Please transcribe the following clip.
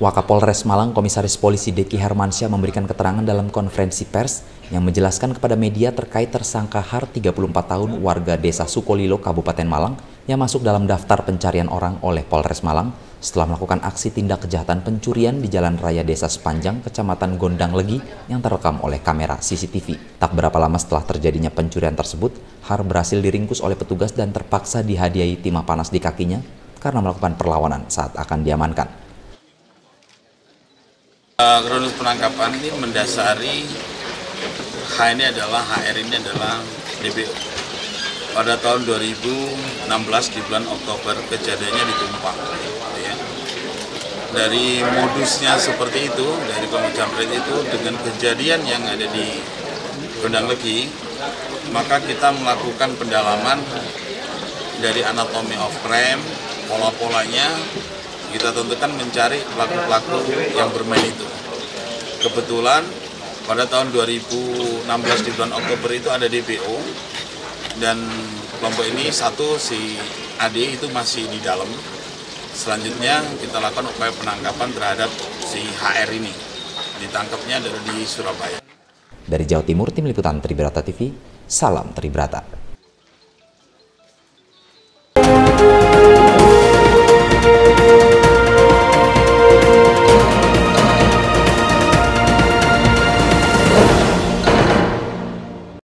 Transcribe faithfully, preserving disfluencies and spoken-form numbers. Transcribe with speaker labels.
Speaker 1: Wakapolres Malang Komisaris Polisi Deki Hermansyah memberikan keterangan dalam konferensi pers yang menjelaskan kepada media terkait tersangka Har tiga puluh empat tahun warga Desa Sukolilo, Kabupaten Malang yang masuk dalam daftar pencarian orang oleh Polres Malang setelah melakukan aksi tindak kejahatan pencurian di Jalan Raya Desa Sepanjang, Kecamatan Gondang Legi yang terekam oleh kamera C C T V. Tak berapa lama setelah terjadinya pencurian tersebut, Har berhasil diringkus oleh petugas dan terpaksa dihadiahi timah panas di kakinya karena melakukan perlawanan saat akan diamankan.
Speaker 2: Uh, kronologis penangkapan ini mendasari H ini adalah H R ini adalah D B O. Pada tahun dua ribu enam belas di bulan Oktober kejadiannya di Tumpang. Ya. Dari modusnya seperti itu, dari pemecah itu dengan kejadian yang ada di Gondang Legi, maka kita melakukan pendalaman dari anatomi of crime, pola-polanya. Kita tentukan mencari pelaku-pelaku yang bermain itu. Kebetulan pada tahun dua ribu enam belas di bulan Oktober itu ada D B O dan kelompok ini satu si A D itu masih di dalam. Selanjutnya kita lakukan upaya penangkapan terhadap si H R ini. Ditangkapnya dari di Surabaya.
Speaker 1: Dari Jawa Timur, Tim Liputan Tribrata T V, salam Tribrata.